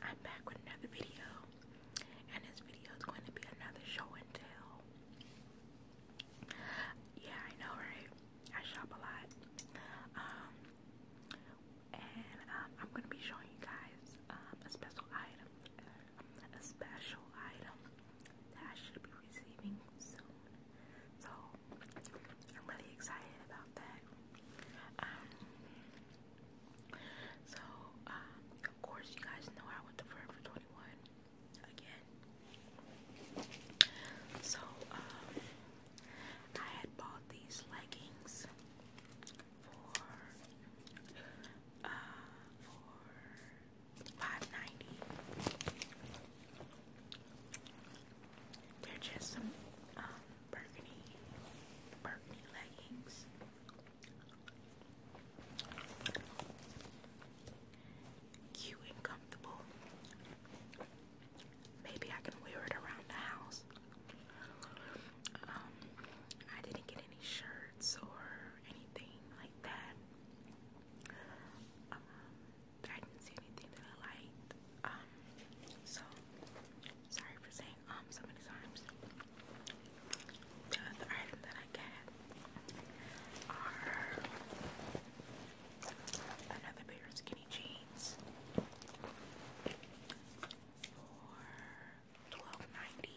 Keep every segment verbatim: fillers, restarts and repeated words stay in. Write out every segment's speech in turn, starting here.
I'm back with another video, and this video is going to be another show and tell. Yeah, I know, right? I shop a lot, um, and um, I'm going to be showing you guys um, a special item, uh, a special item that I should be receiving soon. So I'm really excited about that. Um, so, um, of course, you guys know I went to Forever twenty-one again. So, um, I had bought these leggings for, uh, for five ninety. They're just some, um, burgundy, burgundy leggings. Cute and comfortable. Maybe I can wear it around the house. Um, I didn't get any shirts or anything like that. Um, I didn't see anything that I liked. Um, so sorry for saying um so many times. The other item that I got are another pair of skinny jeans for twelve ninety.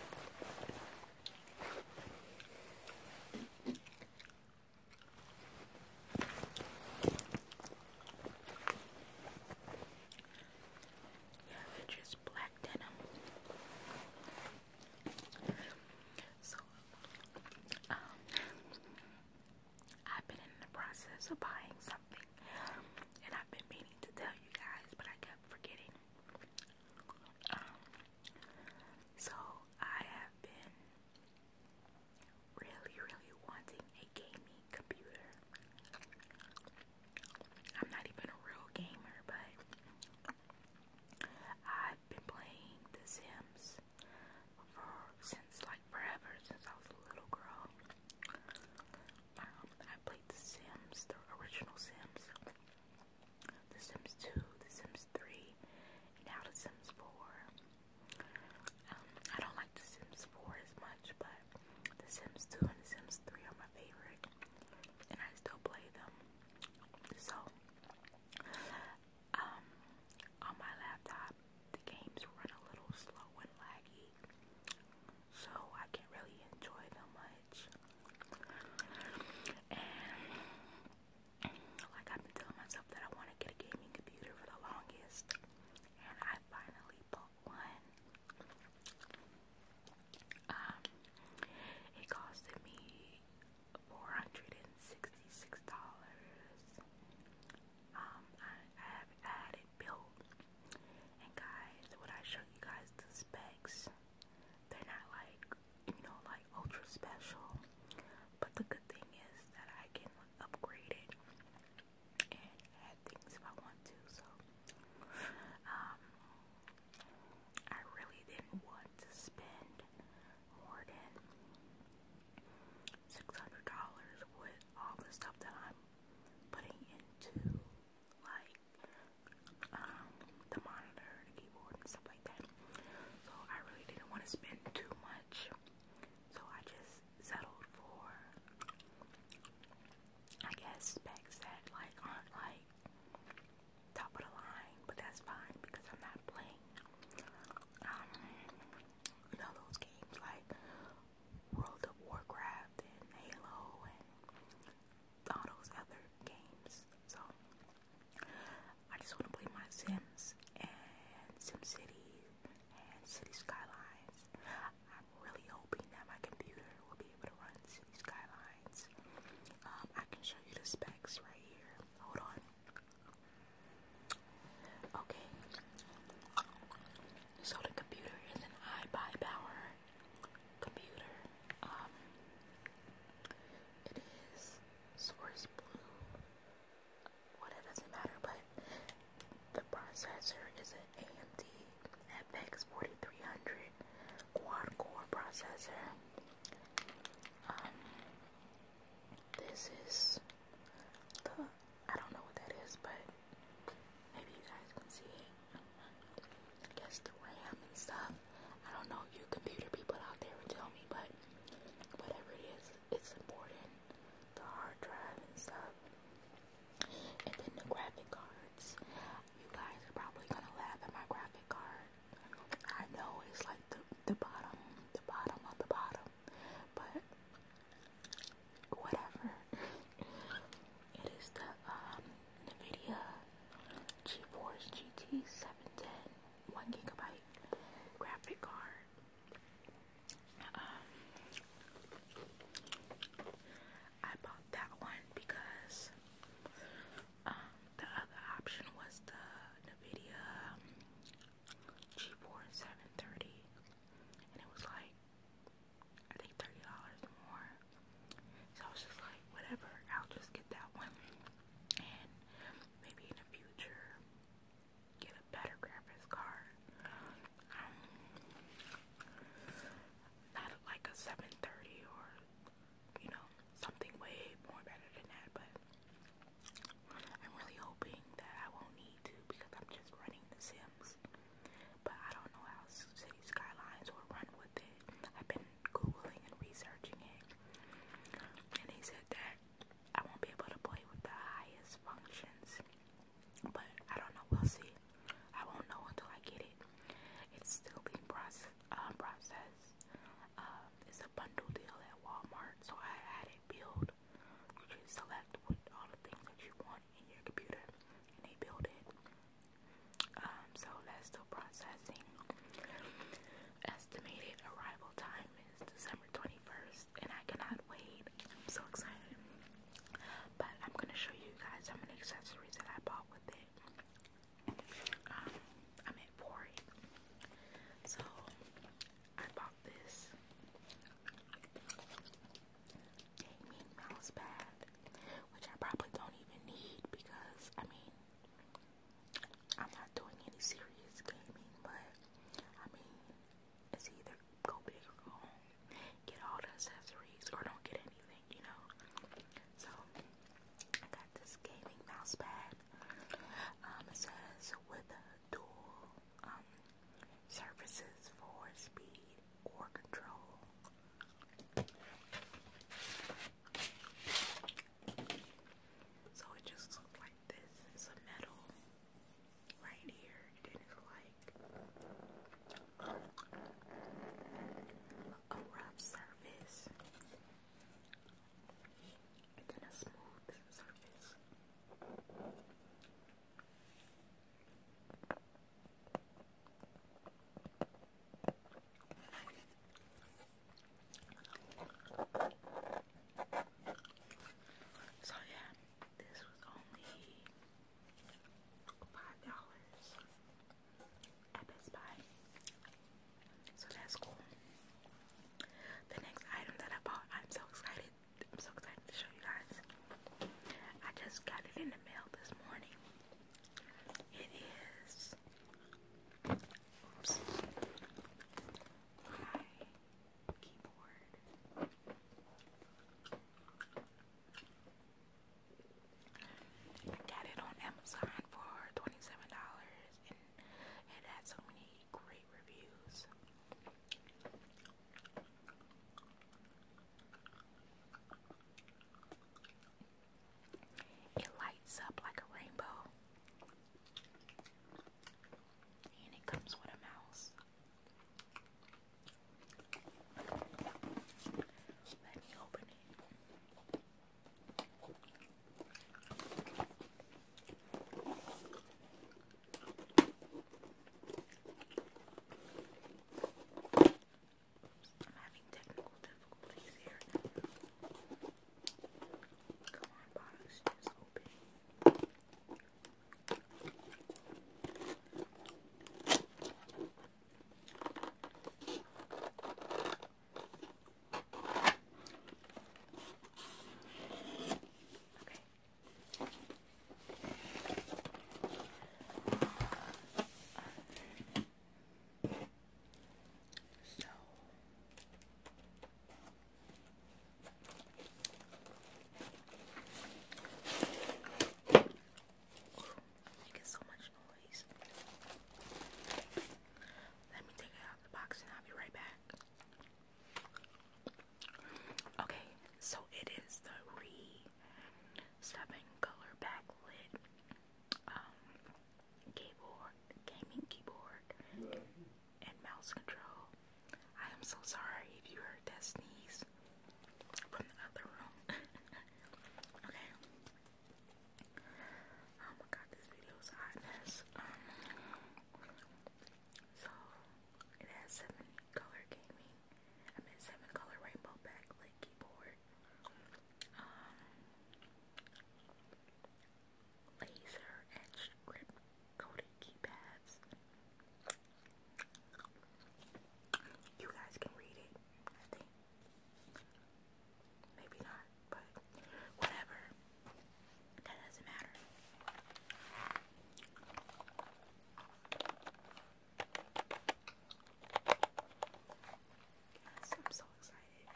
Yeah, they're just black denim. So, um, I've been in the process of buying something, and I've been meaning to tell you guys, but I kept forgetting. Um, so I have been really, really wanting a gaming computer. I'm not even a real gamer, but I've been playing The Sims for since like forever, since I was a little girl. Um, I played The Sims, the original Sims, The Sims two, The Sims three, now The Sims four. Um, I don't like The Sims four as much, but The Sims two and The Sims three are my favorite, and I still play them. So, um, on my laptop, the games run a little slow and laggy, so I can't really enjoy them much. And like I've been telling myself that I want to get a gaming computer for the longest, and I finally bought one. Um, it costed me four hundred and sixty-six dollars. Um, I, I have had it built, and guys, when I show you guys the specs, they're not like, you know, like ultra special, but the good thing is that I can upgrade it and add things if I want to. So, um, I really didn't want to spend more than six hundred dollars with all the stuff that I'm putting into, like, um, the monitor, the keyboard, and stuff like that. So I really didn't want to spend too much. So I just settled for, I guess, specs that like aren't like top of the line, but that's fine because I'm not playing, um, you know, those games like World of Warcraft and Halo and all those other games. So I just want to play my Sims and SimCity and City Skylines. I'm really hoping that my computer will be able to run City Skylines. Um, I can show you the specs right here. Hold on. Okay. So the computer is an iBuyPower computer. Um, it is Source Blue. Well, it doesn't matter, but the processor is an A M D F X forty-three hundred quad-core processor. Um, this is the, I don't know what that is, but maybe you guys can see it. so sorry if you heard that sneeze from the other room. Okay. Oh my god, this video is a hot mess. Um, so it has seven color gaming. I mean seven color rainbow backlit keyboard. Um, laser edge grip coated keypads. You guys can read it, I think. Maybe not, but whatever. That doesn't matter. Yes, I'm so excited.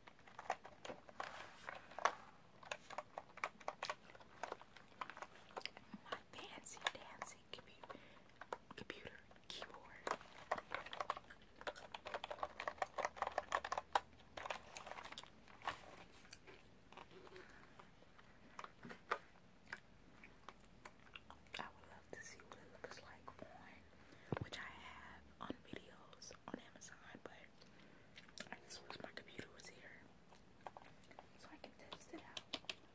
My fancy, fancy computer, computer keyboard. I would love to see what it looks like on, which I have on videos on Amazon, but I just wish my computer was here so I can test it out.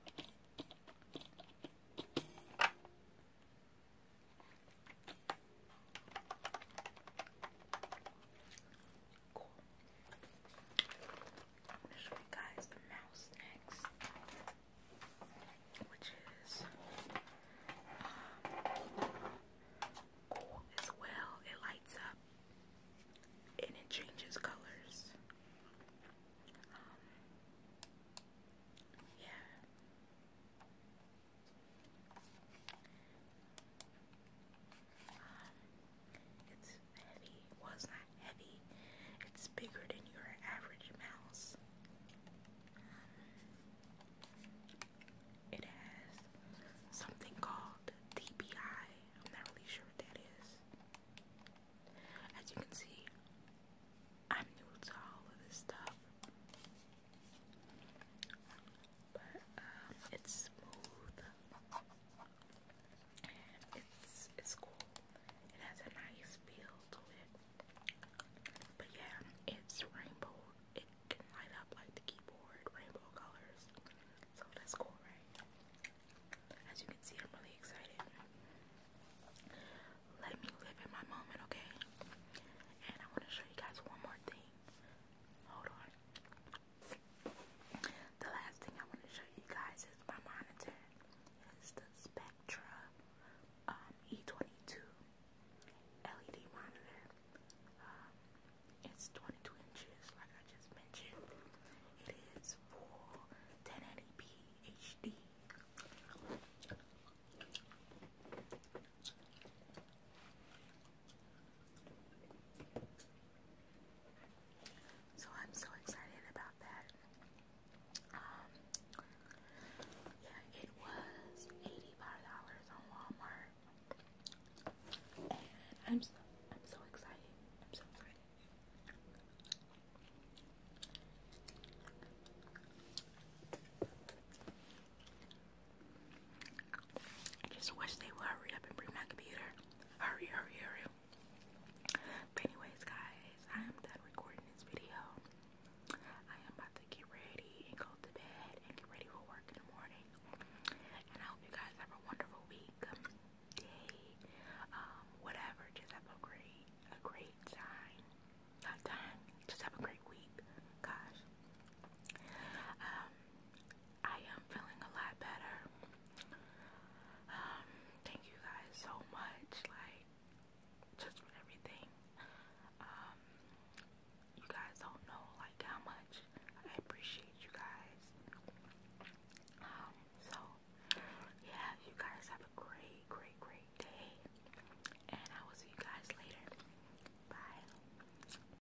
Cool. I'm going to show you guys the mouse next, which is cool as well. It lights up and it changes colors. Um, yeah. Um, it's heavy. Well, it's not heavy. It's bigger than your average mouse. It has something called D P I. I'm not really sure what that is. As you can see, I'm new to all of this stuff. But um, it's smooth. And it's it's cool. It has a nice feel to it. But yeah, it's rainbow. It can light up like the keyboard, rainbow colors. So that's cool, right? As you can see, I'm really excited. Let me live in my moment, okay? And I want to show you guys one more thing. Hold on. The last thing I want to show you guys is my monitor. It's the Spectra um, E twenty-two L E D monitor. Um, it's twenty-two inches, like I just mentioned. It is full ten eighty p H D. So I'm so excited about that. Um, yeah, it was eighty-five dollars on Walmart. And I'm so